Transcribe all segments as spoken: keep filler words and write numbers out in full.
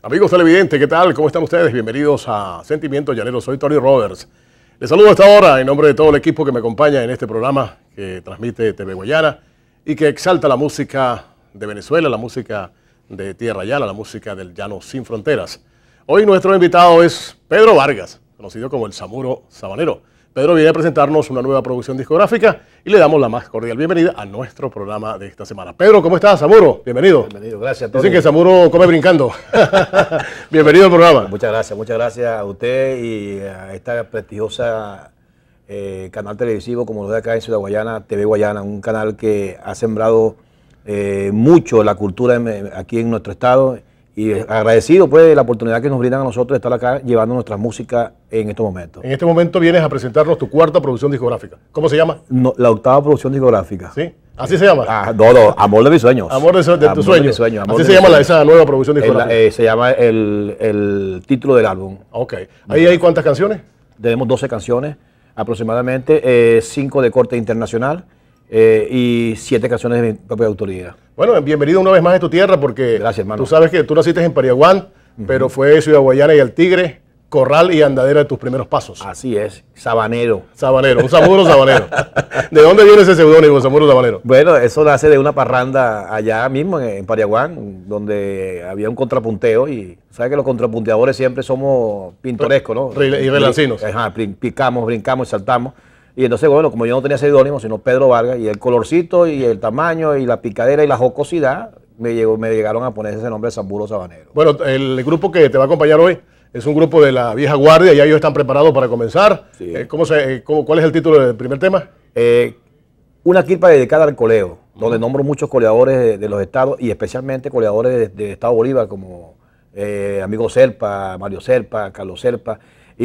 Amigos televidentes, ¿qué tal? ¿Cómo están ustedes? Bienvenidos a Sentimientos Llaneros. Soy Tony Roberts. Les saludo a esta hora en nombre de todo el equipo que me acompaña en este programa que transmite T V Guayana y que exalta la música de Venezuela, la música de Tierra Llana, la música del Llano Sin Fronteras. Hoy nuestro invitado es Pedro Vargas, conocido como el Samuro Sabanero. Pedro viene a presentarnos una nueva producción discográfica y le damos la más cordial bienvenida a nuestro programa de esta semana. Pedro, ¿cómo estás, Samuro? Bienvenido. Bienvenido, gracias, Tony. Dicen que Samuro come brincando. Bienvenido al programa. Muchas gracias, muchas gracias a usted y a esta prestigiosa eh, canal televisivo como lo de acá en Ciudad Guayana, T V Guayana, un canal que ha sembrado eh, mucho la cultura en, aquí en nuestro estado. Y agradecido pues de la oportunidad que nos brindan a nosotros de estar acá llevando nuestra música en estos momentos. En este momento vienes a presentarnos tu cuarta producción discográfica. ¿Cómo se llama? No, la octava producción discográfica. ¿Sí? ¿Así se llama? Ah, no, no, Amor de mis sueños. Amor de, de tus sueños. Sueño, Así se llama la, esa nueva producción discográfica. El, eh, se llama el, el título del álbum. Ok. ¿Ahí hay cuántas canciones? Tenemos doce canciones aproximadamente, eh, cinco de corte internacional eh, y siete canciones de mi propia autoría. Bueno, bienvenido una vez más a tu tierra porque Gracias, hermano. Tú sabes que tú naciste en Pariaguán, uh-huh. pero fue Ciudad Guayana y El Tigre, Corral y Andadera de tus primeros pasos. Así es, Sabanero. Sabanero, un Samuro Sabanero. ¿De dónde viene ese seudónimo, Samuro Sabanero? Bueno, eso nace de una parranda allá mismo en, en Pariaguán, donde había un contrapunteo y sabes que los contrapunteadores siempre somos pintorescos, ¿no? Y relancinos. Ajá, picamos, brincamos y saltamos. Y entonces, bueno, como yo no tenía seudónimo, sino Pedro Vargas, y el colorcito, y el tamaño, y la picadera, y la jocosidad, me, llegó, me llegaron a poner ese nombre de Samuro Sabanero. Bueno, el grupo que te va a acompañar hoy es un grupo de la vieja guardia, ya ellos están preparados para comenzar. Sí. Eh, ¿cómo se, eh, cómo, ¿Cuál es el título del primer tema? Eh, una quilpa dedicada al coleo, donde nombro muchos coleadores de, de los estados, y especialmente coleadores del de Estado Bolívar, como eh, amigo Serpa, Mario Serpa, Carlos Serpa.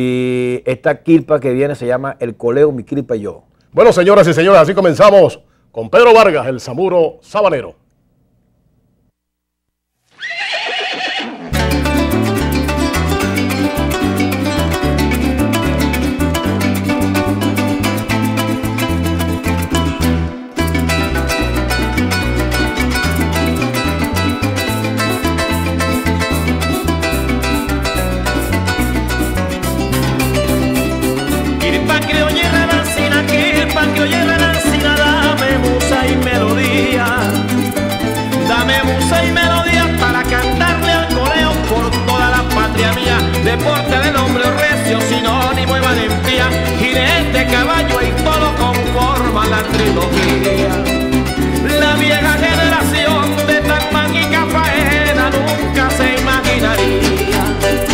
Y esta quilpa que viene se llama El Coleo, mi quilpa y yo. Bueno, señoras y señores, así comenzamos con Pedro Vargas, el Samuro Sabanero. Deporte del hombre recio, sinónimo de valentía, jinete, caballo y todo conforma la trilogía. La vieja generación de tan mágica faena nunca se imaginaría,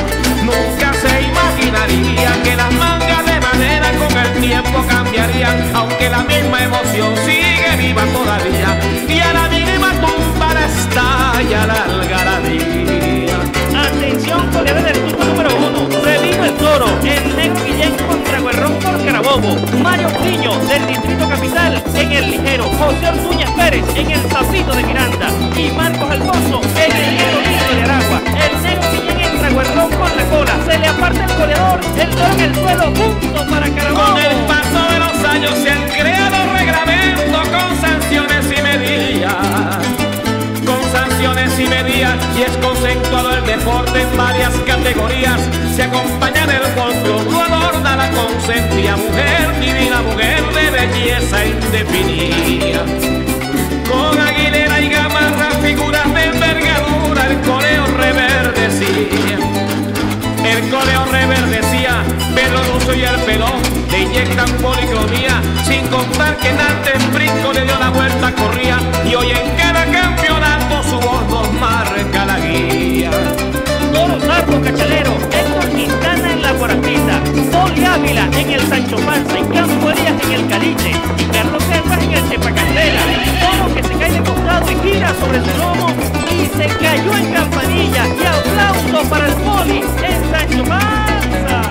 nunca se imaginaría que las mangas de madera con el tiempo cambiarían, aunque la misma emoción sigue viva todavía y a la mínima tumba estalla la algarabía. Atención, colegas del turno número uno. Revino el Toro, el Negro Guillén contra Guerrón por Carabobo. Mario Piño del Distrito Capital en el Ligero. José Ortuñez Pérez en el Zapito de Miranda. Y Marcos Alfonso en el Negro Lindo de Aragua. El Negro Guillén entra Guerrón con la cola. Se le aparta el goleador. El Toro en el suelo, punto para Carabobo. Con el paso de los años se han creado reglamentos con sanciones y medidas. Sanciones y medidas y es conceptuado el deporte en varias categorías. Se acompaña del folclore, lo adorna la consentida mujer, divina mujer de belleza indefinida. Con aguilera y gamarra, figuras de envergadura, el coleo reverdecía. El coleo reverdecía, Pedro Lucio y el pelón le inyectan policromía, sin contar que Nante en brinco le dio la vuelta, corría, y hoy en cada campeonato su voz nos marca la guía. Toro Sardo Cachalero, Héctor Quintana en la Guarapita, Poli Ávila en el Sancho Panza, y Campo Elías en el Caliche, y Carlos Serpas en el Chepacandela. Toro que se cae de costado y gira sobre su lomo, y se cayó en campanilla, y aplauso para el Poli en Sancho Panza.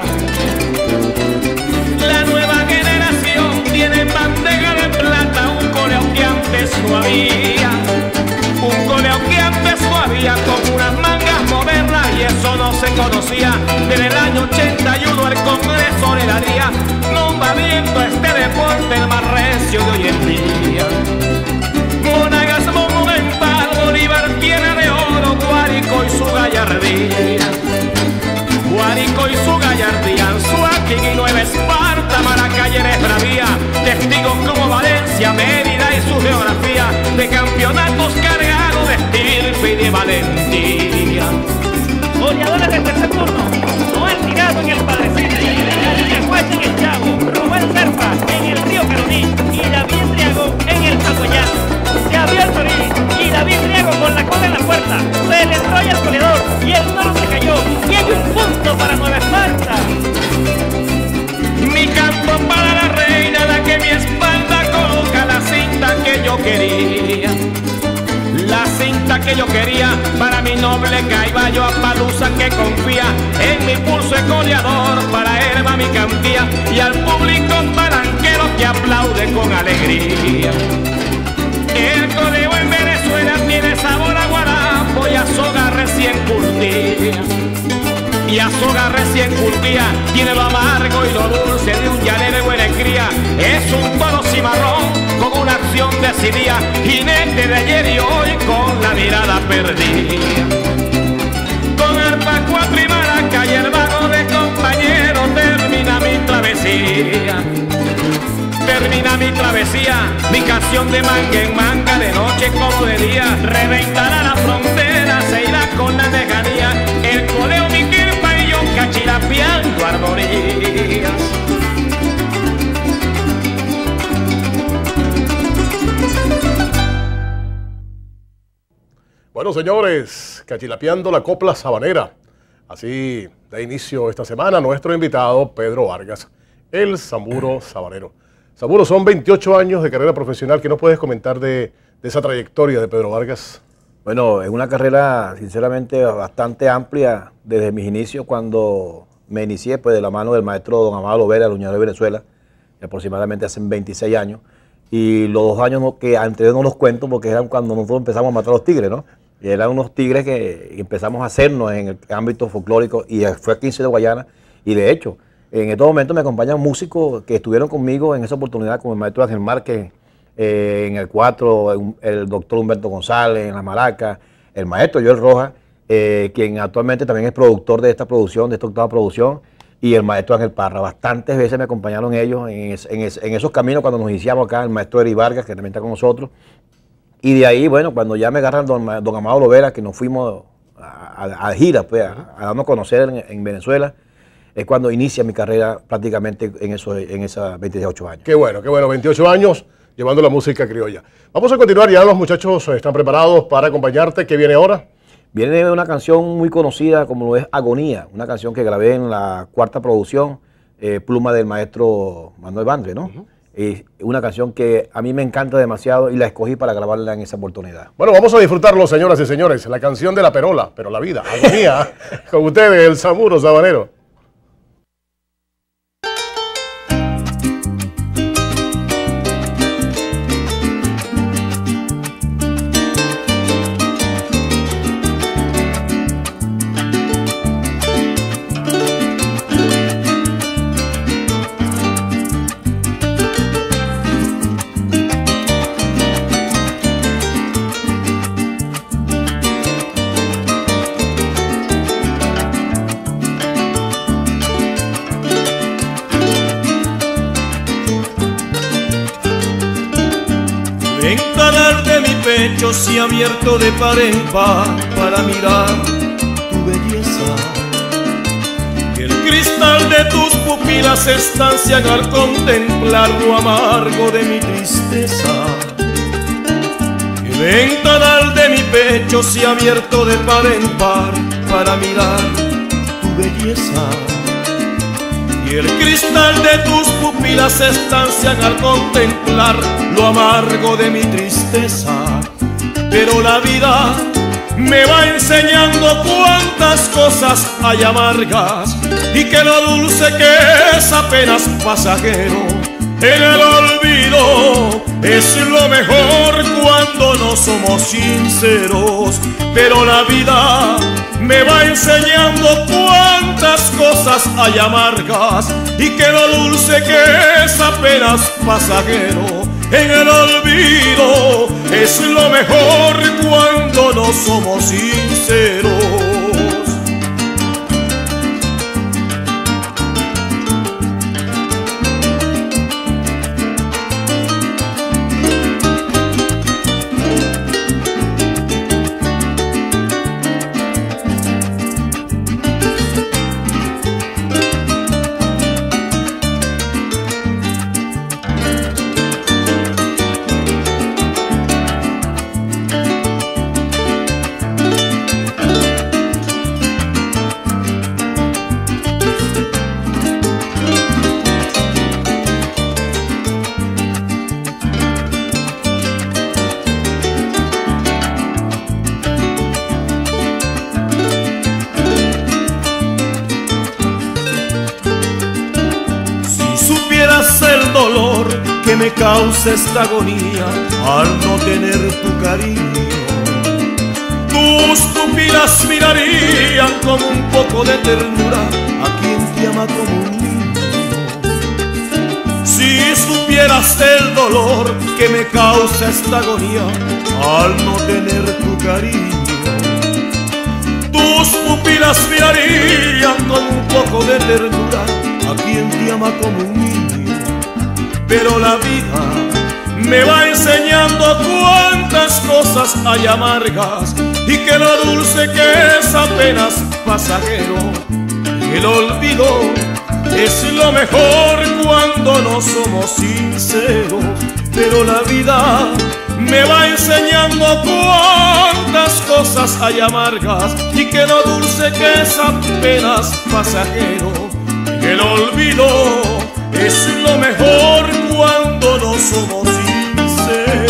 La nueva generación tiene bandeja de plata, un coleo que antes no había. Un coleo que antes no había con unas mangas modernas y eso no se conocía. Desde el año ochenta y uno el Congreso le daría nombramiento a este deporte el más recio de hoy en día. Monagas monumental, Bolívar tiene de oro, Guárico y su gallardía. herencia, Mérida y su geografía, de campeonatos cargados de estirpe y de valentía. Goleadores del tercer turno, Noel Tirado en el Padrecito, Yaguache en el Chavo, Rubén Serpa en el Río Caroní y David Triago en el Zaguayano. Se abrió el Torí y David Triago con la cola en la puerta, se le enrolla el goleador y el toro se cayó y hay un punto para Nueva Esparta. Mi canto para la reina, la que mi espalda coloca la cinta que yo quería. La cinta que yo quería para mi noble caiballo Apalusa, que confía en mi pulso de goleador. Para él va mi cantía y al público palanquero que aplaude con alegría. El codeo en Venezuela tiene sabor a guarapo y a soga recién curtida. Y a soga recién curtida tiene lo amargo y lo dulce de un llanero de buena cría. Es un toro cimarrón con una acción decidida, jinete de ayer y hoy con la mirada perdida. Con arpa, cuatro y maraca y el vago de compañero termina mi travesía. Termina mi travesía, mi canción de manga en manga, de noche como de día. Reventará la frontera, se irá con la lejanía. El coleo, mi kirpa y yo cachilapeando armonías. Bueno, señores, cachilapeando la copla sabanera. Así da inicio esta semana nuestro invitado Pedro Vargas, el Samuro Sabanero. Samuro, son veintiocho años de carrera profesional. ¿Qué nos puedes comentar de, de esa trayectoria de Pedro Vargas? Bueno, es una carrera sinceramente bastante amplia desde mis inicios, cuando me inicié pues de la mano del maestro don Amado Lovera, Luñador de Venezuela, aproximadamente hace veintiséis años. Y los dos años que antes no los cuento porque eran cuando nosotros empezamos a matar a los tigres, ¿no? Y eran unos tigres que empezamos a hacernos en el ámbito folclórico y fue a quince de Guayana. Y de hecho, en estos momentos me acompañan músicos que estuvieron conmigo en esa oportunidad, como el maestro Ángel Márquez eh, en el cuatro, el, el doctor Humberto González en la maraca, el maestro Joel Rojas, eh, quien actualmente también es productor de esta producción, de esta octava producción, y el maestro Ángel Parra. Bastantes veces me acompañaron ellos en, es, en, es, en esos caminos cuando nos iniciamos acá, el maestro Eri Vargas, que también está con nosotros. Y de ahí, bueno, cuando ya me agarran don, don Amado Lovera, que nos fuimos a, a, a gira, pues, a, a darnos a conocer en, en Venezuela, es cuando inicia mi carrera prácticamente en esos en esos veintiocho años. Qué bueno, qué bueno, veintiocho años llevando la música criolla. Vamos a continuar, ya los muchachos están preparados para acompañarte. ¿Qué viene ahora? Viene una canción muy conocida como lo es Agonía, una canción que grabé en la cuarta producción, eh, pluma del maestro Manuel Bandre, ¿no? Uh-huh. Es una canción que a mí me encanta demasiado y la escogí para grabarla en esa oportunidad. Bueno, vamos a disfrutarlo, señoras y señores, la canción de la perola, pero la vida, Agonía, con ustedes, el Samuro Sabanero. En canal de mi pecho se ha abierto de par en par para mirar tu belleza. Y el cristal de tus pupilas se estancian al contemplar lo amargo de mi tristeza. El ventanal de mi pecho se ha abierto de par en par para mirar tu belleza. Y el cristal de tus pupilas se estancian al contemplar lo amargo de mi tristeza. Pero la vida me va enseñando cuántas cosas hay amargas y que lo dulce que es apenas pasajero. En el olvido es lo mejor cuando no somos sinceros. Pero la vida me va enseñando cuántas cosas hay amargas y que lo dulce que es apenas pasajero. En el olvido es lo mejor cuando no somos sinceros. que me causa esta agonía al no tener tu cariño. Tus pupilas mirarían con un poco de ternura a quien te ama como un niño. Si supieras el dolor que me causa esta agonía al no tener tu cariño. Tus pupilas mirarían con un poco de ternura a quien te ama como un niño. Pero la vida me va enseñando cuántas cosas hay amargas y que lo dulce que es apenas pasajero. El olvido es lo mejor cuando no somos sinceros. Pero la vida me va enseñando cuántas cosas hay amargas y que lo dulce que es apenas pasajero. El olvido es lo mejor cuando no somos sinceros.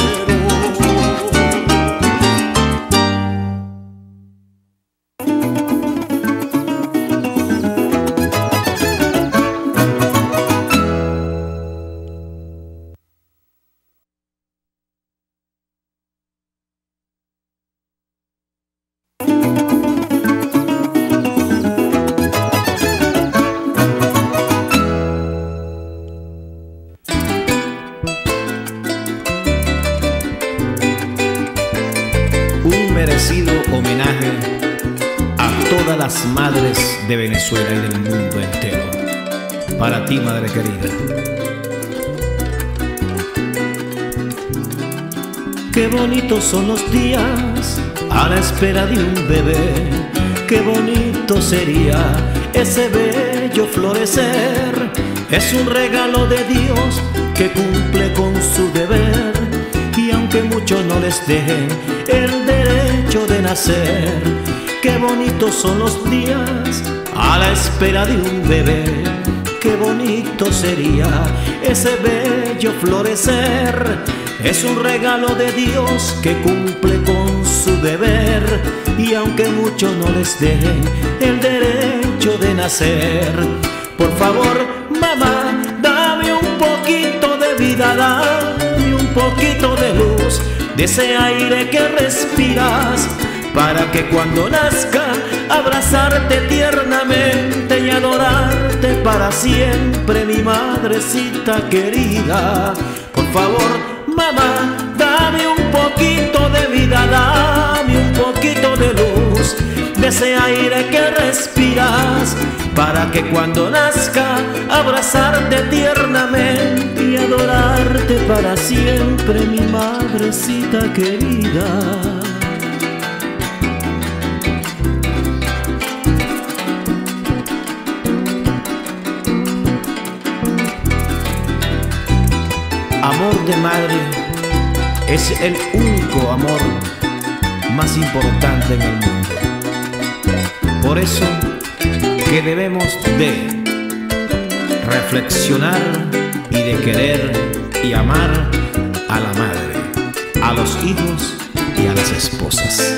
Homenaje a todas las madres de Venezuela y del mundo entero. Para ti, madre querida. Qué bonitos son los días a la espera de un bebé. Qué bonito sería ese bello florecer. Es un regalo de Dios que cumple con su deber. Y aunque muchos no les dejen el derecho de nacer, qué bonitos son los días a la espera de un bebé. Qué bonito sería ese bello florecer. Es un regalo de Dios que cumple con su deber. Y aunque muchos no les dejen el derecho de nacer, por favor, mamá, dame un poquito de vida, dame un poquito de luz, de ese aire que respiras, para que cuando nazca abrazarte tiernamente y adorarte para siempre, mi madrecita querida. Por favor, mamá, dame un poquito de vida, dame un poquito de luz, de ese aire que respiras, para que cuando nazca abrazarte tiernamente y adorarte para siempre, mi madrecita querida. Amor de madre es el único amor más importante en el mundo. Por eso que debemos de reflexionar y de querer y amar a la madre, a los hijos y a las esposas.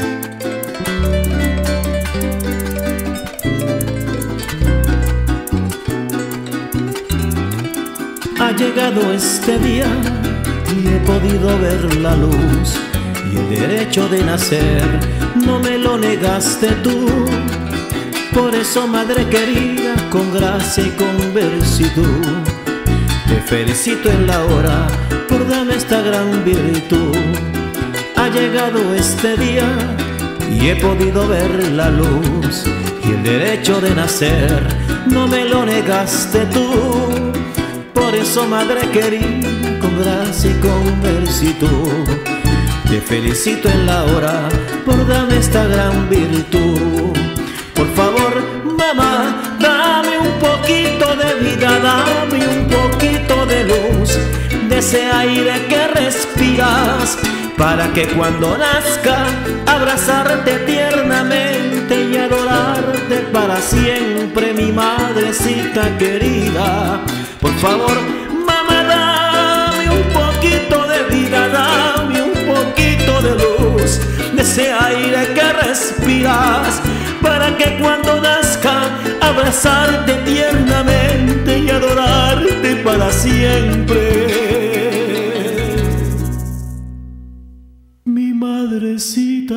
Ha llegado este día y he podido ver la luz, y el derecho de nacer no me lo negaste tú. Por eso, madre querida, con gracia y con virtud, te felicito en la hora por darme esta gran virtud. Ha llegado este día y he podido ver la luz, y el derecho de nacer no me lo negaste tú. Por eso, madre querida, con gracia y con virtud, te felicito en la hora por darme esta gran virtud. Por favor, mamá, dame un poquito de vida, dame un poquito de luz, de ese aire que respiras, para que cuando nazca abrazarte tiernamente y adorarte para siempre, mi madrecita querida. Por favor, mamá, dame un poquito de vida, dame un poquito de luz, de ese aire que respiras, para que cuando nazca abrazarte tiernamente y adorarte para siempre. madrecita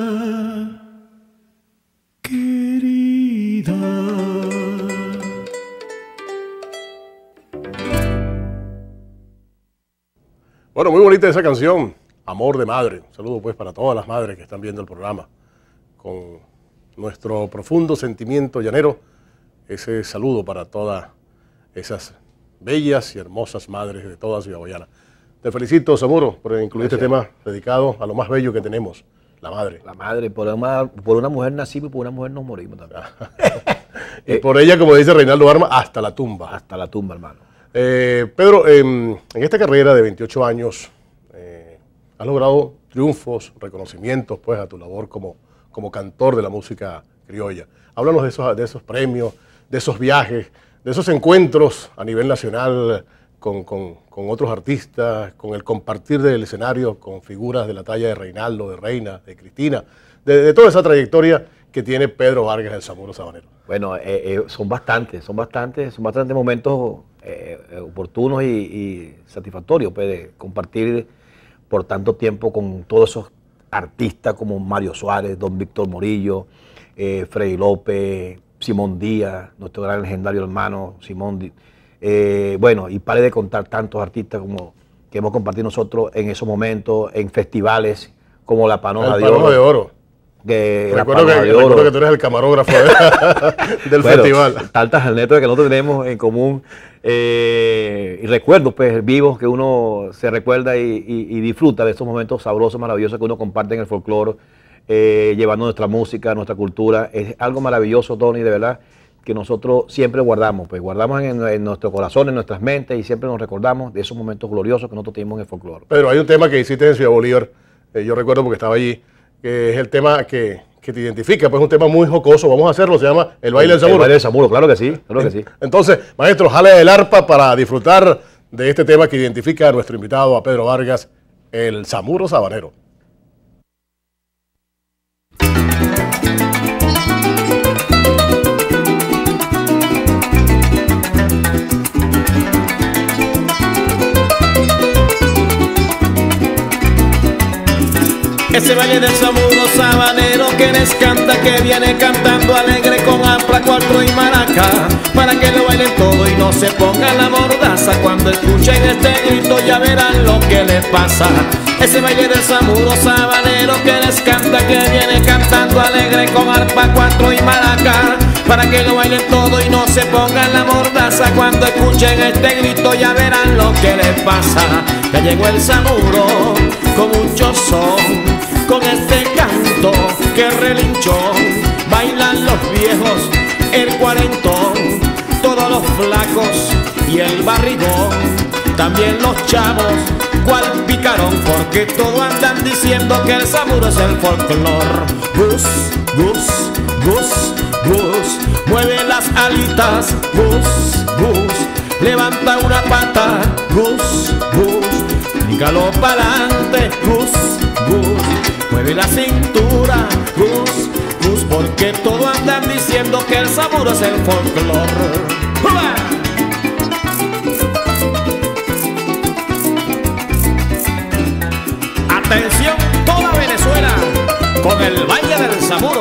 querida. Bueno, muy bonita esa canción, Amor de Madre. Un saludo pues para todas las madres que están viendo el programa. Con nuestro profundo sentimiento llanero, ese saludo para todas esas bellas y hermosas madres de toda Ciudad Guayana. Te felicito, Samuro, por incluir este tema dedicado a lo más bello que tenemos, la madre. La madre, por una, por una mujer nacimos y por una mujer nos morimos también. Y eh, por ella, como dice Reinaldo Arma, hasta la tumba. Hasta la tumba, hermano. Eh, Pedro, eh, en esta carrera de veintiocho años, eh, has logrado triunfos, reconocimientos pues, a tu labor como, como cantor de la música criolla. Háblanos de esos, de esos premios, de esos viajes, de esos encuentros a nivel nacional con, con, con otros artistas, con el compartir del escenario con figuras de la talla de Reinaldo, de Reina, de Cristina, de, de toda esa trayectoria que tiene Pedro Vargas, el Samuro Sabanero. Bueno, eh, eh, son bastantes, son bastantes, son bastantes momentos eh, oportunos y, y satisfactorios pues, de compartir por tanto tiempo con todos esos artistas como Mario Suárez, Don Víctor Morillo, eh, Freddy López, Simón Díaz, nuestro gran legendario hermano Simón Díaz. Eh, bueno, y pare de contar tantos artistas como que hemos compartido nosotros en esos momentos, en festivales como La Panoja de Oro. Panoja de Oro. Que recuerdo, que, recuerdo que tú eres el camarógrafo de, del bueno, festival. Tantas anécdotas que nosotros tenemos en común eh, y recuerdos pues, vivos que uno se recuerda y, y, y disfruta de estos momentos sabrosos, maravillosos que uno comparte en el folclore, eh, llevando nuestra música, nuestra cultura. Es algo maravilloso, Tony, de verdad, que nosotros siempre guardamos, pues guardamos en, en nuestro corazón, en nuestras mentes y siempre nos recordamos de esos momentos gloriosos que nosotros tuvimos en el folclore. Pero hay un tema que hiciste en Ciudad Bolívar, eh, yo recuerdo porque estaba allí, que es el tema que, que te identifica, pues es un tema muy jocoso, vamos a hacerlo, se llama El Baile del Samuro. El Baile del Samuro, claro que sí, claro que sí. Entonces, maestro, jale el arpa para disfrutar de este tema que identifica a nuestro invitado, a Pedro Vargas, el Samuro Sabanero. Ese baile del Samuro Sabanero que les canta, que viene cantando alegre con ampla, cuatro y maraca, para que lo bailen todo y no se pongan la mordaza. Cuando escuchen este grito ya verán lo que les pasa. Ese baile del Samuro Sabanero que les canta, que viene cantando alegre con arpa, cuatro y maraca, para que lo bailen todo y no se pongan la mordaza. Cuando escuchen este grito ya verán lo que les pasa. Ya llegó el Samuro con mucho son, con este canto que relinchón. Bailan los viejos, el cuarentón, todos los flacos y el barrigón, también los chavos, cual picarón, porque todos andan diciendo que el Samuro es el folclor. Gus, gus, gus, gus, mueve las alitas, gus, gus, levanta una pata, gus, gus, bríncalo pa'lante, gus, gus, mueve la cintura, gus, gus, porque todos andan diciendo que el Samuro es el folclor. ¡Uba! Atención toda Venezuela con el baile del Samuro.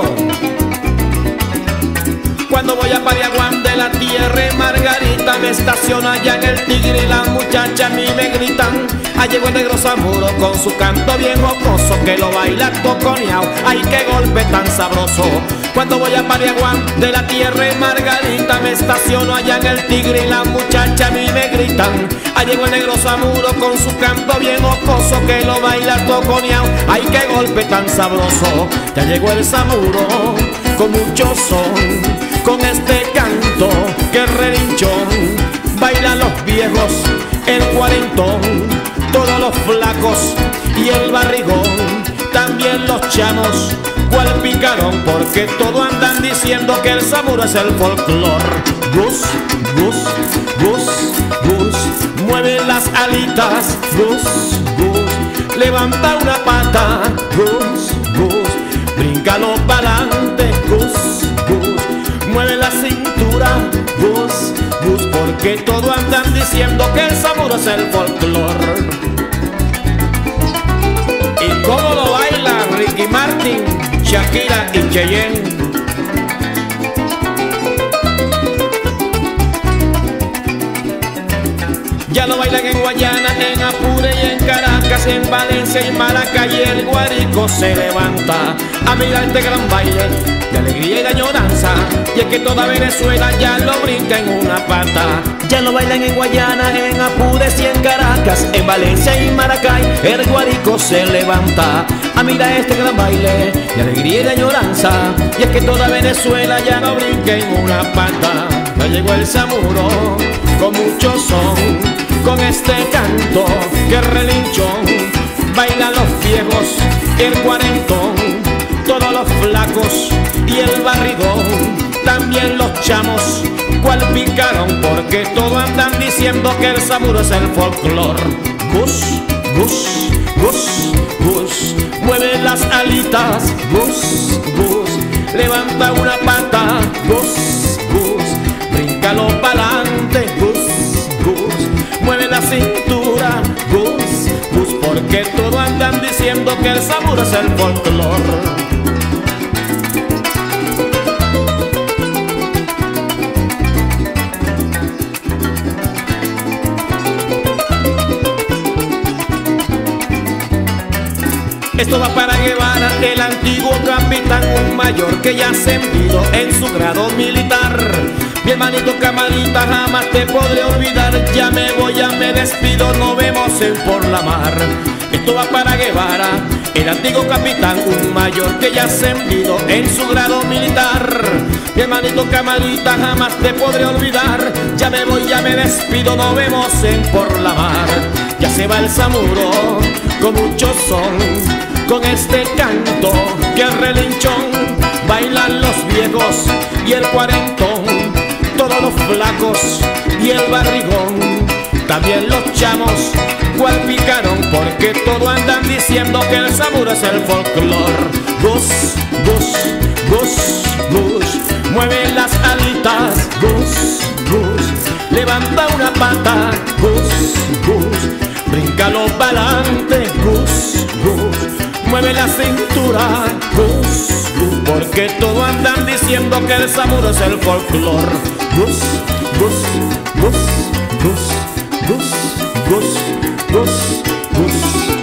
Cuando voy a Pariaguán de la tierra Margarita, me estaciono allá en el Tigre y las muchachas a mí me gritan. Allá llegó el negro Samuro con su canto bien jocoso, que lo baila toconeao, ay qué golpe tan sabroso. Cuando voy a Pariaguán de la tierra Margarita, me estaciono allá en el Tigre y las muchachas a mí me gritan. Allá llegó el negro Samuro con su canto bien jocoso, que lo baila toconeao, ay qué golpe tan sabroso. Ya llegó el Samuro con mucho son, con este canto que relinchón. Bailan los viejos, el cuarentón, todos los flacos y el barrigón, también los chamos, cual picarón, porque todos andan diciendo que el Samuro es el folclor. Gus, gus, gus, gus, mueve las alitas, gus, gus, levanta una pata, gus, gus, bríncalo pa'lante, gus, gus, mueve la cintura, gus, gus, porque todos andan diciendo que el Samuro es el folclor. ¿Y cómo lo bailan? Ricky Martin, Shakira y Cheyenne. Ya lo bailan en Guayana, en Apure y en Caracas, en Valencia y Maracay, el guarico se levanta a mirar este gran baile de alegría y de añoranza. Y es que toda Venezuela ya lo brinca en una pata. Ya lo bailan en Guayana, en Apure y en Caracas, en Valencia y Maracay, el guarico se levanta a mirar este gran baile de alegría y de añoranza. Y es que toda Venezuela ya lo brinca en una pata. Ya llegó el samuro con mucho son, con este canto que relinchón, bailan los viejos y el cuarentón, todos los flacos y el barrigón, también los chamos, cual picaron, porque todo andan diciendo que el samuro es el folclor. Gus, gus, gus, gus, mueve las alitas, gus, gus, levanta una pata, gus, gus, bríncalo pa'lante, gus, gus, mueve la cintura, gus, gus, porque todo andan diciendo que el samuro es el folclor. Esto va para Guevara, el antiguo capitán, un mayor que ya se envió en su grado militar. Mi hermanito camarita, jamás te podré olvidar. Ya me voy, ya me despido, nos vemos en por la mar. Esto va para Guevara, el antiguo capitán, un mayor que ya se envió en su grado militar. Mi hermanito camarita, jamás te podré olvidar. Ya me voy, ya me despido, nos vemos en por la mar. Ya se va el samuro con mucho son, con este canto que es relinchón, bailan los viejos y el cuarentón, todos los flacos y el barrigón, también los chamos, cual picaron, porque todo andan diciendo que el samuro es el folclor. Gus, gus, gus, gus, mueve las alitas, gus, gus, levanta una pata, gus, gus, bríncalo pa'lante, gus, gus, mueve la cintura, gus, gus, porque todo andan diciendo que el samuro es el folclor. Gus, gus, gus, gus, gus, gus, gus, gus.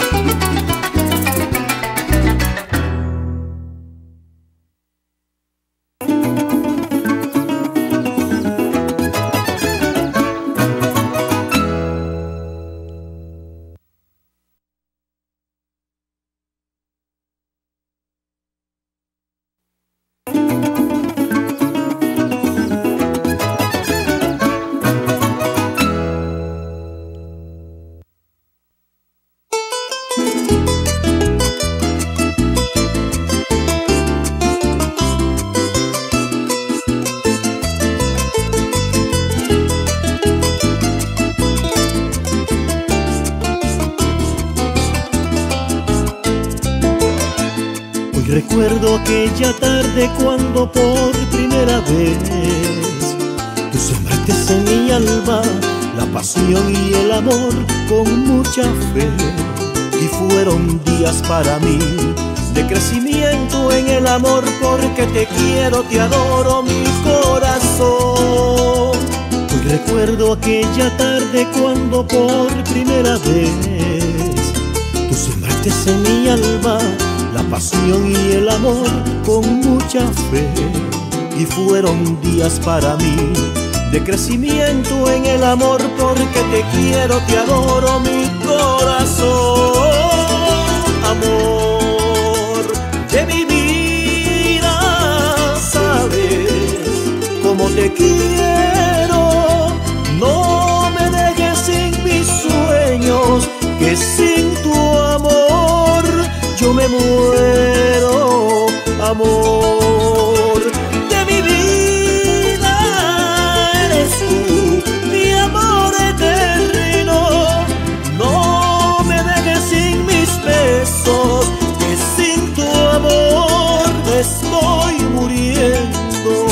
Recuerdo aquella tarde cuando por primera vez tú sembraste en mi alma la pasión y el amor con mucha fe. Y fueron días para mí de crecimiento en el amor, porque te quiero, te adoro, mi corazón. Hoy recuerdo aquella tarde cuando por primera vez tú sembraste en mi alma la pasión y el amor con mucha fe. Y fueron días para mí de crecimiento en el amor, porque te quiero, te adoro, mi corazón. Amor de mi vida, sabes cómo te quiero. No me dejes sin mis sueños, que sin tu amor yo me muero. Amor de mi vida, eres tú, mi amor eterno. No me dejes sin mis besos, que sin tu amor me estoy muriendo.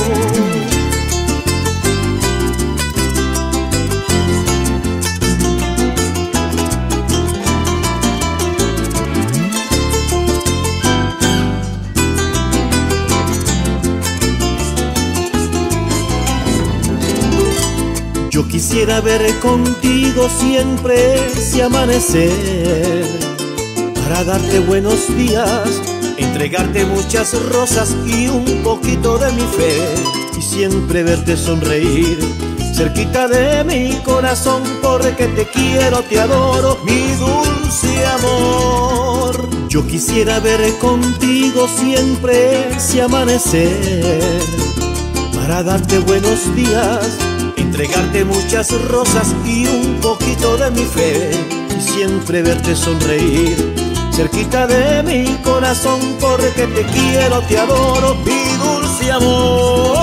Quisiera ver contigo siempre ese amanecer, para darte buenos días, entregarte muchas rosas y un poquito de mi fe, y siempre verte sonreír cerquita de mi corazón, porque te quiero, te adoro, mi dulce amor. Yo quisiera ver contigo siempre ese amanecer, para darte buenos días, entregarte muchas rosas y un poquito de mi fe, y siempre verte sonreír cerquita de mi corazón, porque te quiero, te adoro, mi dulce amor,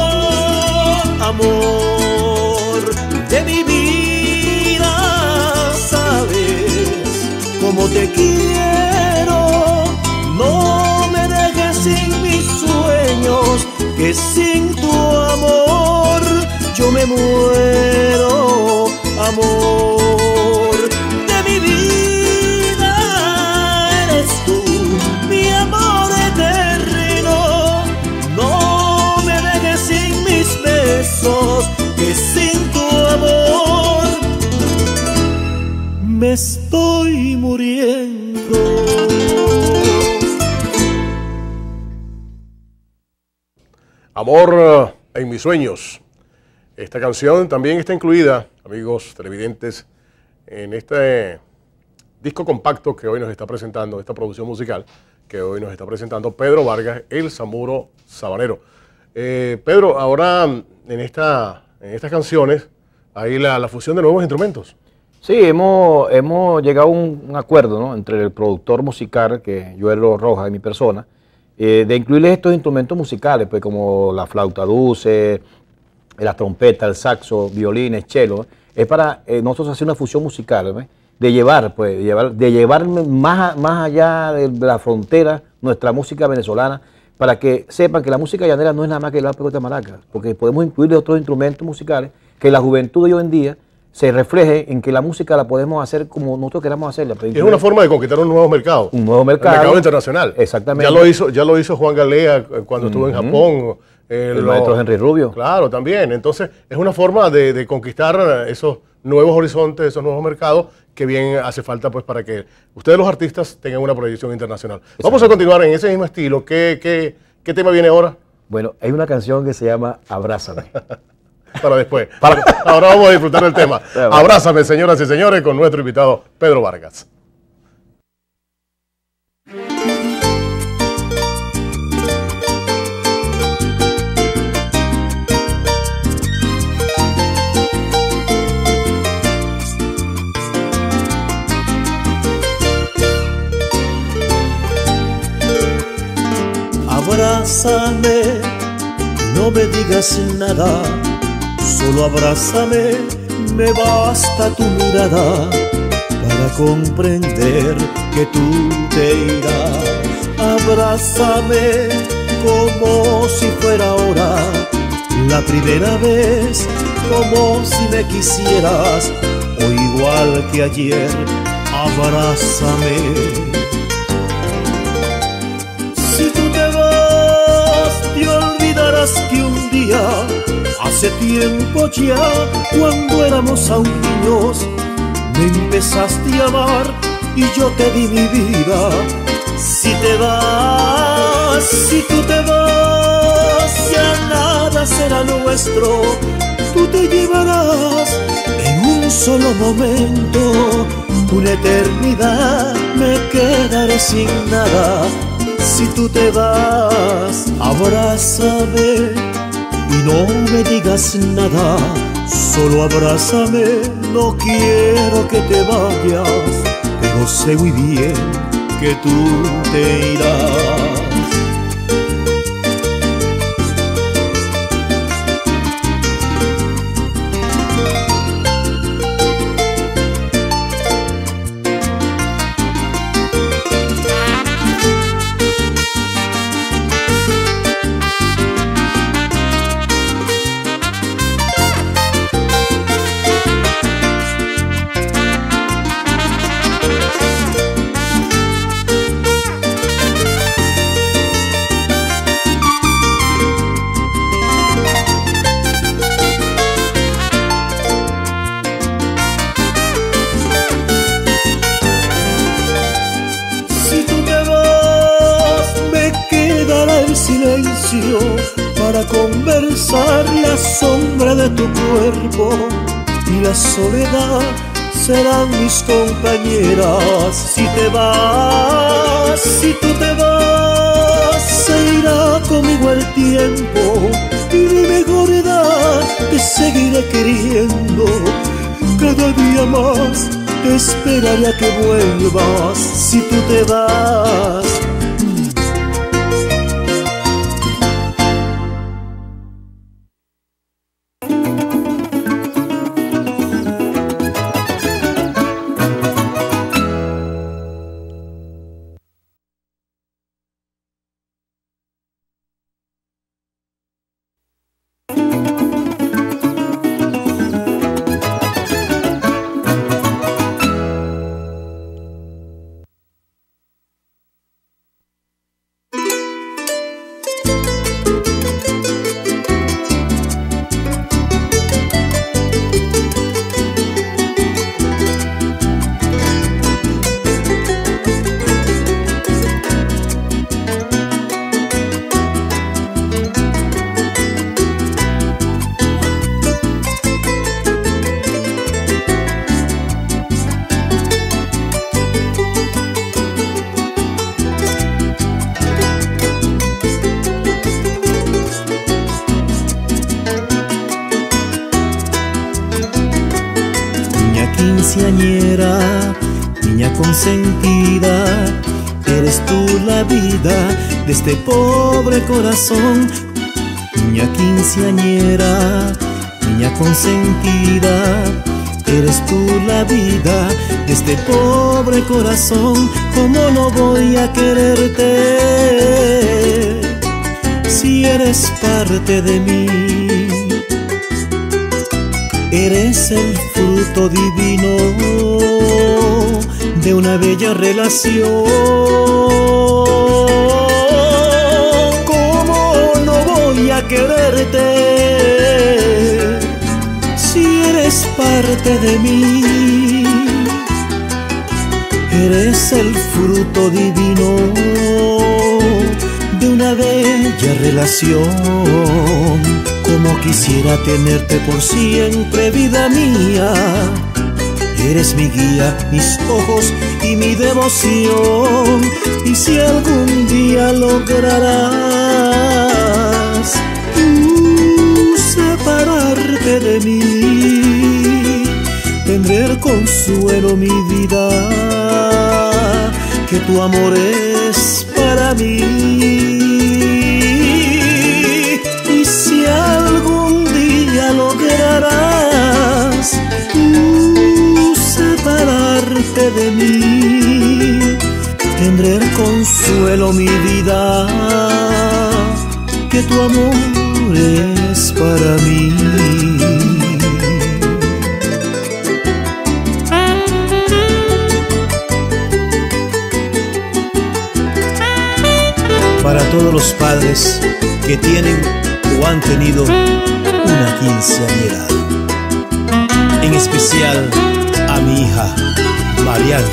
amor de mi vida. Sabes cómo te quiero, no me dejes sin mis sueños, que sin tu amor yo me muero, amor de mi vida. Eres tú, mi amor eterno, no me dejes sin mis besos, que sin tu amor me estoy muriendo. Amor en mis sueños. Esta canción también está incluida, amigos televidentes, en este disco compacto que hoy nos está presentando, esta producción musical que hoy nos está presentando Pedro Vargas, el Samuro Sabanero. Eh, Pedro, ahora en, esta, en estas canciones hay la, la fusión de nuevos instrumentos. Sí, hemos, hemos llegado a un, un acuerdo, ¿no?, entre el productor musical, que es Joel Rojas, y mi persona, eh, de incluirles estos instrumentos musicales, pues como la flauta dulce, la trompeta, el saxo, violines, cello. Es para eh, nosotros hacer una fusión musical, ¿ves?, de llevar, pues, de llevar, de llevar más, más allá de la frontera nuestra música venezolana, para que sepan que la música llanera no es nada más que el arpa de maraca, porque podemos incluir otros instrumentos musicales, que la juventud de hoy en día se refleje en que la música la podemos hacer como nosotros queramos hacerla. Es una forma de conquistar un nuevo mercado. Un nuevo mercado. El mercado internacional. Exactamente. Ya lo hizo, ya lo hizo Juan Galea cuando uh-huh. estuvo en Japón. Eh, el lo, maestro Henry Rubio. Claro, también. Entonces, es una forma de, de conquistar esos nuevos horizontes, esos nuevos mercados, que bien hace falta, pues, para que ustedes, los artistas, tengan una proyección internacional. Vamos a continuar en ese mismo estilo. ¿Qué, qué, qué tema viene ahora? Bueno, hay una canción que se llama Abrázame. Para después. Para, ahora vamos a disfrutar del tema. Abrázame, señoras y señores, con nuestro invitado Pedro Vargas. Abrázame, no me digas nada, solo abrázame, me basta tu mirada para comprender que tú te irás. Abrázame como si fuera ahora la primera vez, como si me quisieras, o igual que ayer, abrázame. Si tú te vas, te olvidarás que un día, hace tiempo ya, cuando éramos aún niños, me empezaste a amar y yo te di mi vida. Si te vas, si tú te vas, ya nada será nuestro. Tú te llevarás en un solo momento, una eternidad, me quedaré sin nada. Si tú te vas, abrázame y no me digas nada, solo abrázame, no quiero que te vayas, pero sé muy bien que tú te irás. el silencio para conversar, la sombra de tu cuerpo y la soledad serán mis compañeras. Si te vas, si tú te vas, se irá conmigo el tiempo y mi mejor edad te seguiré queriendo. Cada día más te esperaré a que vuelvas. Si tú te vas, quinceañera, niña consentida, eres tú la vida de este pobre corazón. Niña quinceañera, niña consentida, eres tú la vida de este pobre corazón. ¿Cómo no voy a quererte si eres parte de mí? Eres el fruto divino de una bella relación. ¿Cómo no voy a quererte si eres parte de mí? Eres el fruto divino de una bella relación. Como quisiera tenerte por siempre, vida mía. Eres mi guía, mis ojos y mi devoción. Y si algún día lograrás tú separarte de mí, tendré el consuelo, mi vida, que tu amor es para mí. Si algún día lograrás tú separarte de mí, tendré el consuelo, mi vida, que tu amor es para mí. Para todos los padres que tienen o han tenido una quinceañera, en especial a mi hija Mariana.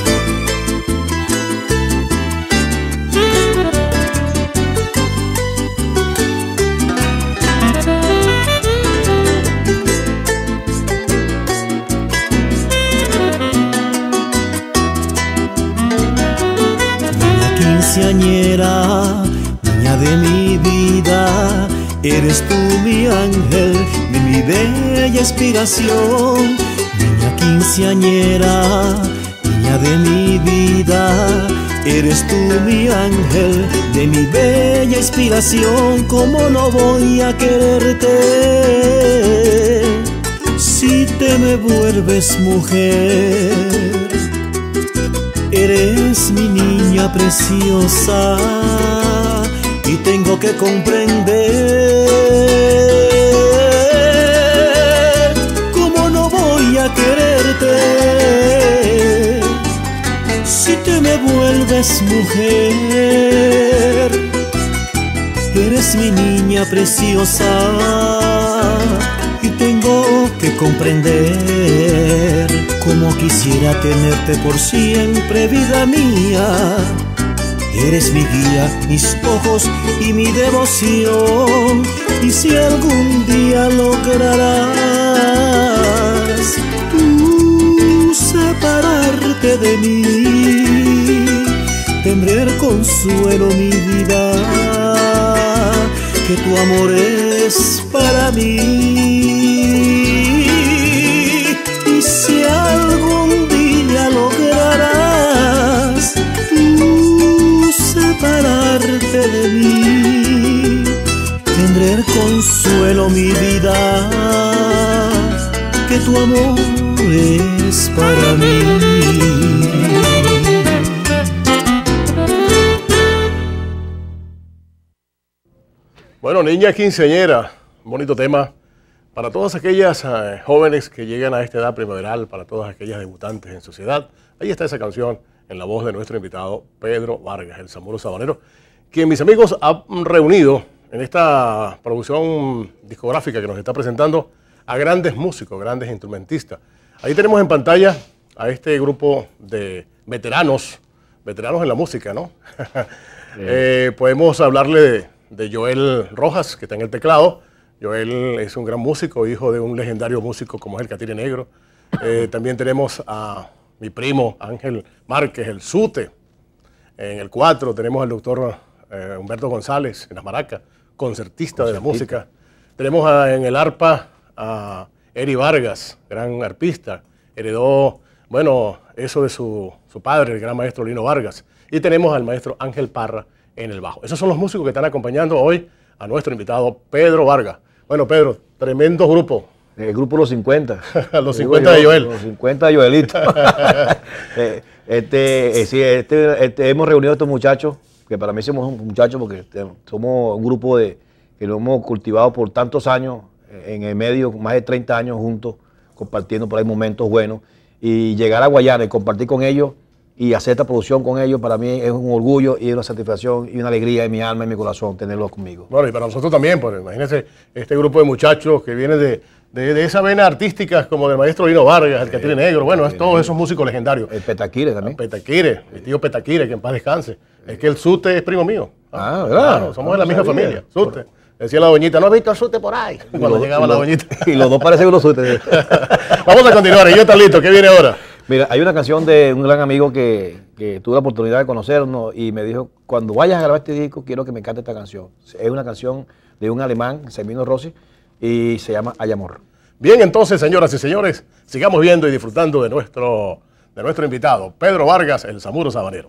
Niña quinceañera, niña de mi vida, eres tú mi ángel, mi, mi bella inspiración. Niña quinceañera, niña de mi vida, eres tú mi ángel, de mi bella inspiración. ¿Cómo no voy a quererte si te me vuelves mujer? Eres mi niña preciosa y tengo que comprender cómo no voy a quererte si te me vuelves mujer. Eres mi niña preciosa y tengo que comprender cómo quisiera tenerte por siempre, vida mía. Eres mi guía, mis ojos y mi devoción. Y si algún día lograrás tú separarte de mí, tendré el consuelo, mi vida, que tu amor es para mí. Y si algún día lograrás tú separarte de mí, tendré el consuelo, mi vida, que tu amor es para mí. Bueno, Niña Quinceañera, un bonito tema para todas aquellas eh, jóvenes que llegan a esta edad primaveral, para todas aquellas debutantes en sociedad. Ahí está esa canción en la voz de nuestro invitado Pedro Vargas, el Zamuro Sabanero, quien, mis amigos, ha reunido en esta producción discográfica que nos está presentando a grandes músicos, grandes instrumentistas. Ahí tenemos en pantalla a este grupo de veteranos, veteranos en la música, ¿no? eh, podemos hablarle de... de Joel Rojas, que está en el teclado. Joel es un gran músico, hijo de un legendario músico como es el Catire Negro. Eh, también tenemos a mi primo Ángel Márquez, el Zute. En el cuatro tenemos al doctor eh, Humberto González, en las maracas, concertista, concertista de la música. Tenemos a, en el arpa a Eri Vargas, gran arpista. Heredó, bueno, eso de su, su padre, el gran maestro Lino Vargas. Y tenemos al maestro Ángel Parra en el bajo. Esos son los músicos que están acompañando hoy a nuestro invitado Pedro Vargas. Bueno, Pedro, tremendo grupo. El grupo Los cincuenta. Los cincuenta de Joel. Los cincuenta de Joelito. este, eh, sí, este, este, hemos reunido a estos muchachos, que para mí somos muchachos porque somos un grupo de, que lo hemos cultivado por tantos años, en el medio, más de treinta años juntos, compartiendo por ahí momentos buenos. Y llegar a Guayana y compartir con ellos y hacer esta producción con ellos, para mí es un orgullo y una satisfacción y una alegría en mi alma y en mi corazón tenerlos conmigo. Bueno, y para nosotros también, pues imagínense este grupo de muchachos que viene de, de, de esa vena artística como del maestro Lino Vargas, el Catire Negro, bueno, es todos esos músicos legendarios. El Petaquire también. El Petaquire, el tío Petaquire, que en paz descanse. Es que el Zute es primo mío. Ah, ¿verdad? Claro, somos de la misma familia, Zute. Decía la doñita, ¿no has visto al Zute por ahí? Cuando llegaba la doñita. Y los dos parecen unos Zutes. Vamos a continuar, y yo está listo, ¿qué viene ahora? Mira, hay una canción de un gran amigo que, que tuve la oportunidad de conocernos y me dijo, cuando vayas a grabar este disco, quiero que me cante esta canción. Es una canción de un alemán, Semino Rossi, y se llama Hay Amor. Bien, entonces, señoras y señores, sigamos viendo y disfrutando de nuestro, de nuestro invitado, Pedro Vargas, el Zamuro Sabanero.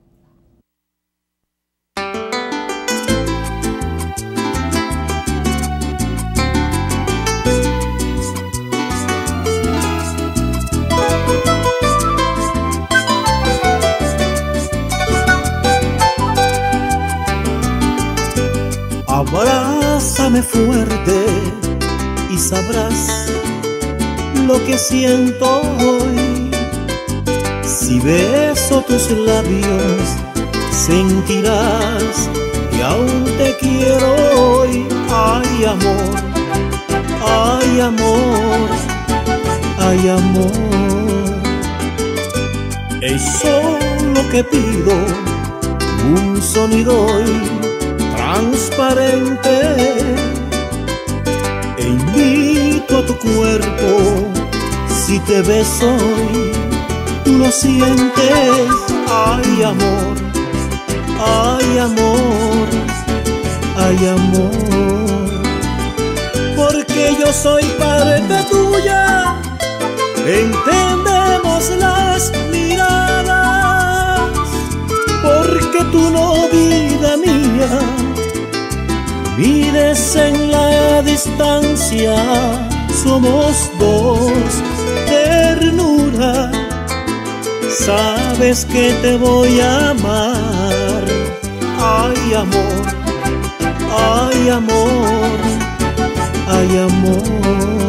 Abrázame fuerte y sabrás lo que siento hoy. Si beso tus labios, sentirás que aún te quiero hoy. Ay, amor, ay, amor, ay, amor. Eso lo que pido, un sonido hoy transparente, e invito a tu cuerpo. Si te beso hoy, tú lo sientes. Ay, amor, ay, amor, ay, amor. Porque yo soy parte tuya, entendemos las miradas. Porque tú no, vida mía, vives en la distancia. Somos dos, ternura. Sabes que te voy a amar. Ay, amor, ay, amor, ay, amor.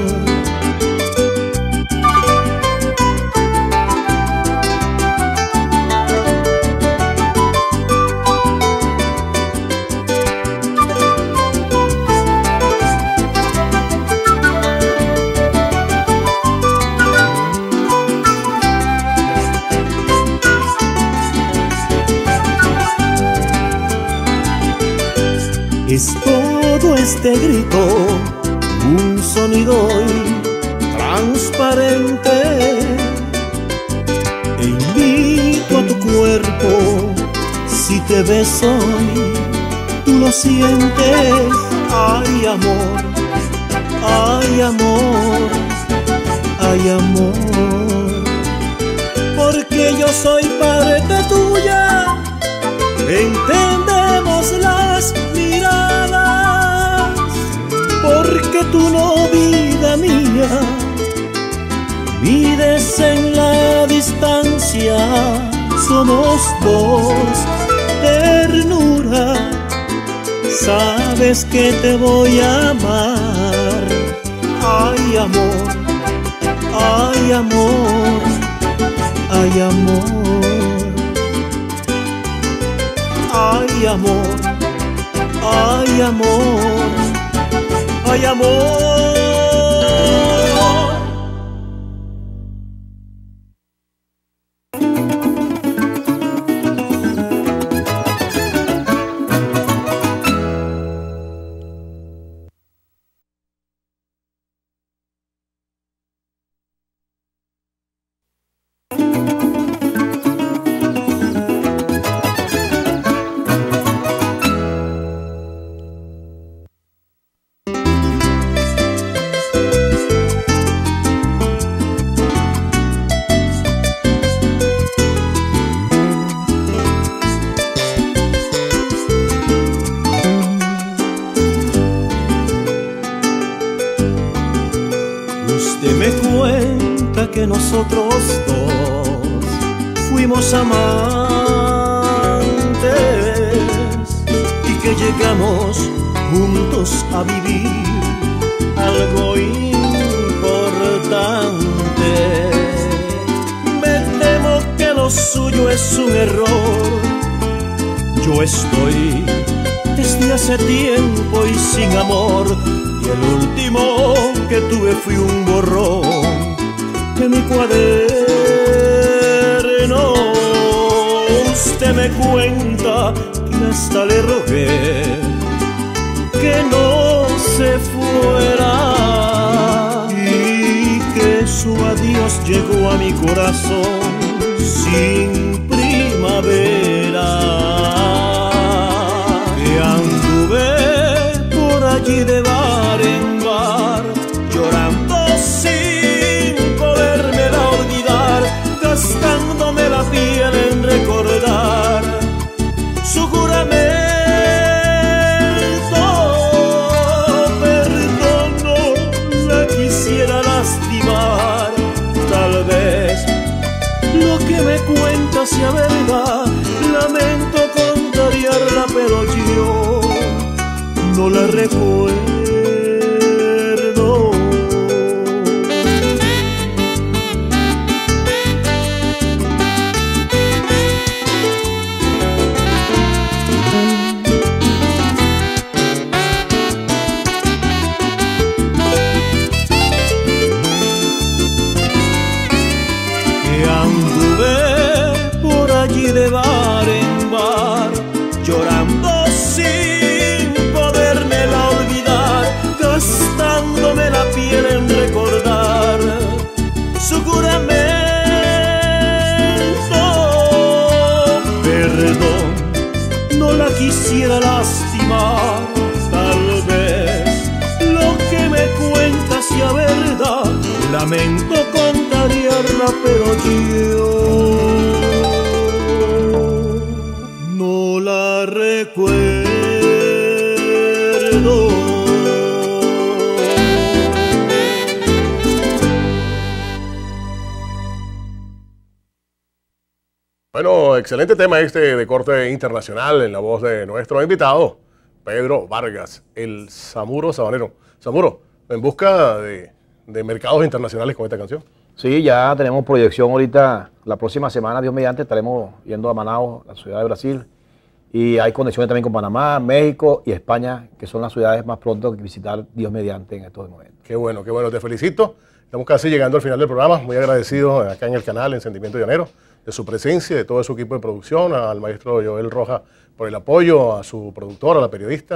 Es todo este grito, un sonido transparente. E invito a tu cuerpo, si te beso hoy, tú lo sientes. Ay, amor, ay, amor, ay, amor. Porque yo soy parte tuya, entendemos las miradas. Porque tú no, vida mía, mides en la distancia. Somos dos, ternura. Sabes que te voy a amar. Ay, amor, ay, amor, ay, amor. Ay, amor, ay, amor, ay, amor. Que nosotros dos fuimos amantes y que llegamos juntos a vivir algo importante. Me temo que lo suyo es un error. Yo estoy desde hace tiempo y sin amor, y el último que tuve fui un borrón de mi cuaderno. Usted me cuenta que hasta le rogué que no se fuera y que su adiós llegó a mi corazón sin primavera. Que anduve por allí de bar en bar llorando sin podérmela olvidar, gastándome la piel en recordar su juramento. Perdón, no la quisiera lastimar. Tal vez lo que me cuenta sea verdad, lamento contrariarla, pero yo no la recuerdo. De bar en bar, llorando sin podérmela olvidar, gastándome la piel en recordar su juramento. Perdón, no la quisiera lastimar. Tal vez lo que me cuenta sea verdad, lamento contrariarla, pero yo no la recuerdo. Bueno, excelente tema este de corte internacional en la voz de nuestro invitado, Pedro Vargas, el Samuro Sabanero. Samuro, en busca de, de mercados internacionales con esta canción. Sí, ya tenemos proyección ahorita. La próxima semana, Dios mediante, estaremos yendo a Manaus, la ciudad de Brasil. Y hay conexiones también con Panamá, México y España, que son las ciudades más pronto que visitar, Dios mediante, en estos momentos. Qué bueno, qué bueno. Te felicito. Estamos casi llegando al final del programa. Muy agradecido acá en el canal, en Sentimiento Llanero, de su presencia, de todo su equipo de producción, al maestro Joel Rojas por el apoyo, a su productora, a la periodista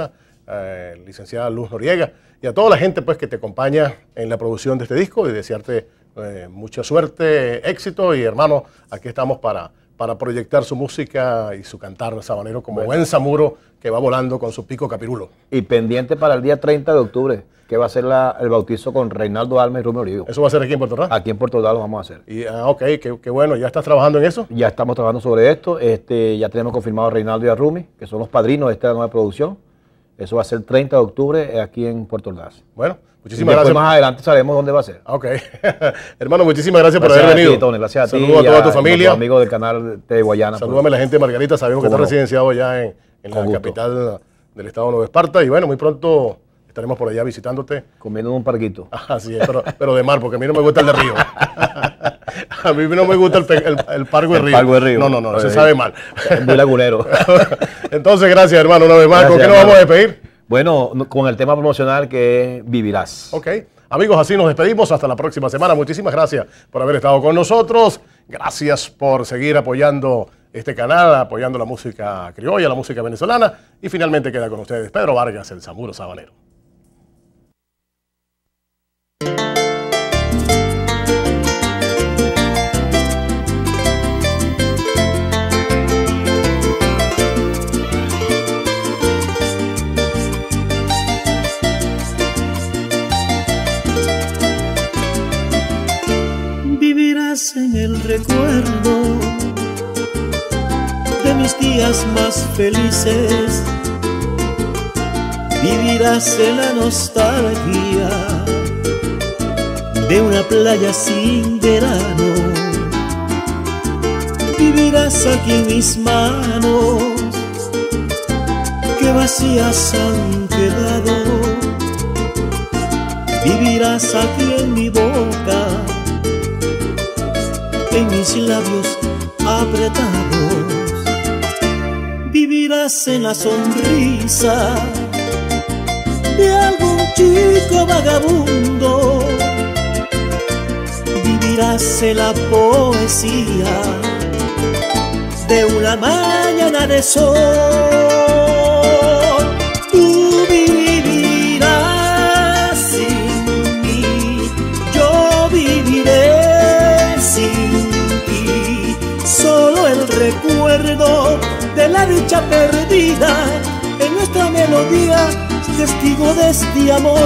eh, licenciada Luz Noriega, y a toda la gente pues, que te acompaña en la producción de este disco, y desearte eh, mucha suerte, éxito, y hermano, aquí estamos para, para proyectar su música y su cantar sabanero como bueno. Buen samuro que va volando con su pico capirulo. Y pendiente para el día treinta de octubre, que va a ser la, el bautizo con Reinaldo Alma y Rubén Origo. ¿Eso va a ser aquí en Puerto Rico? Aquí en Puerto Rico lo vamos a hacer. Y, ah, ok, qué, qué bueno. ¿Ya estás trabajando en eso? Ya estamos trabajando sobre esto. Este, ya tenemos confirmado a Reinaldo y a Rumi, que son los padrinos de esta nueva producción. Eso va a ser el treinta de octubre aquí en Puerto Ordaz. Bueno, muchísimas gracias. Más adelante sabemos dónde va a ser. Ok. Hermano, muchísimas gracias, gracias por haber venido. Ti, Tony, gracias a ti. Saludos a toda tu familia. A amigos del canal de Guayana. Salúdame a la gente de Margarita. Sabemos que está no? residenciado ya en, en la gusto. capital del estado de Nueva Esparta. Y bueno, muy pronto estaremos por allá visitándote. Comiendo un parquito. Así es, pero, pero de mar, porque a mí no me gusta el de río. A mí no me gusta el, el, el pargo de río. Pargo de río. No, no, no, no se sabe mal. Es muy lagunero. Entonces, gracias, hermano, una vez más. Gracias, ¿con qué nos vamos a despedir? Bueno, con el tema promocional que es Vivirás. Ok. Amigos, así nos despedimos. Hasta la próxima semana. Muchísimas gracias por haber estado con nosotros. Gracias por seguir apoyando este canal, apoyando la música criolla, la música venezolana. Y finalmente queda con ustedes Pedro Vargas, el Samuro Sabanero. Vivirás en el recuerdo de mis días más felices, vivirás en la nostalgia de una playa sin verano, vivirás aquí en mis manos que vacías han quedado, vivirás aquí en mi boca, en mis labios apretados, vivirás en la sonrisa de algún chico vagabundo, vivirás en la poesía de una mañana de sol, tú vivirás sin mí, yo viviré sin ti, solo el recuerdo de la dicha perdida en nuestra melodía, testigo de este amor.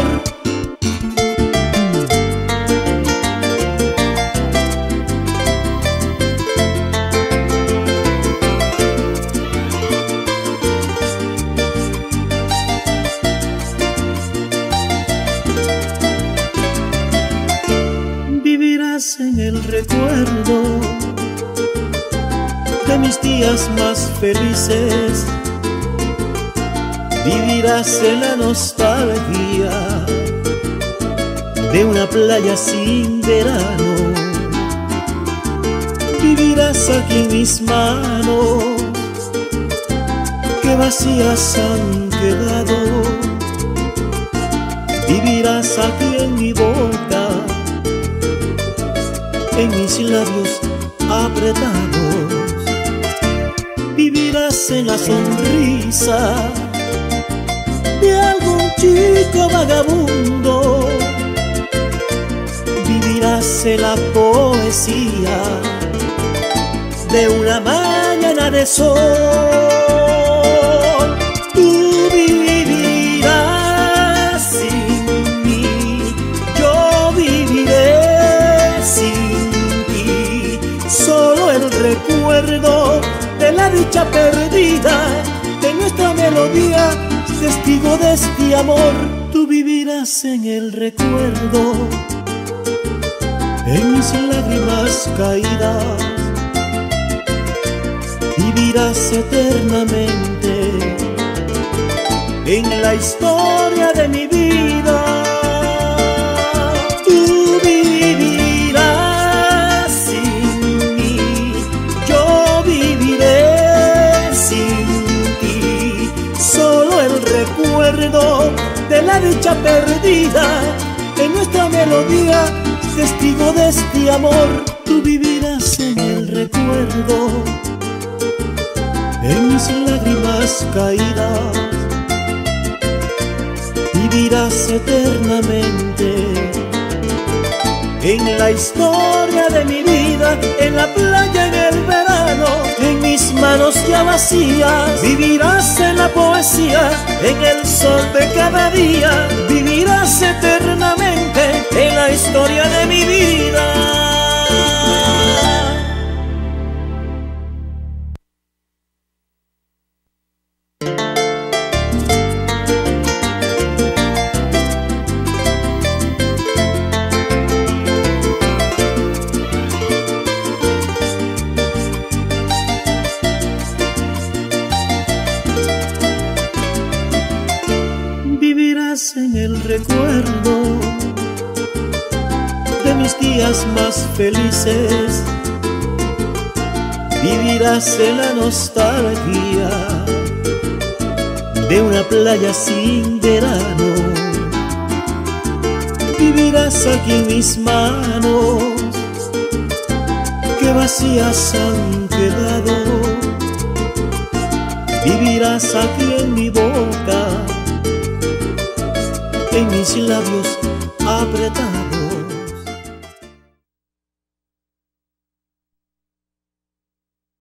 Vivirás en el recuerdo de mis días más felices, vivirás en la nostalgia de una playa sin verano, vivirás aquí en mis manos que vacías han quedado, vivirás aquí en mi boca, en mis labios apretados, vivirás en la sonrisa de algún chico vagabundo, vivirás en la poesía de una mañana de sol, tú vivirás sin mí, yo viviré sin ti, solo el recuerdo de la dicha perdida de nuestra melodía, testigo de este amor, tú vivirás en el recuerdo, en mis lágrimas caídas, vivirás eternamente en la historia de mi vida, tú vivirás sin mí, yo viviré sin ti, solo el recuerdo de la dicha perdida en nuestra melodía, testigo de este amor, tú vivirás en el recuerdo, en mis lágrimas caídas, vivirás eternamente en la historia de mi vida, en la playa en el verano, en mis manos ya vacías. Vivirás en la poesía, en el sol de cada día, vivirás eternamente en la historia de mi vida. En el recuerdo de mis días más felices, vivirás en la nostalgia de una playa sin verano, vivirás aquí en mis manos que vacías han quedado, vivirás aquí en mi boca, en mis labios apretados.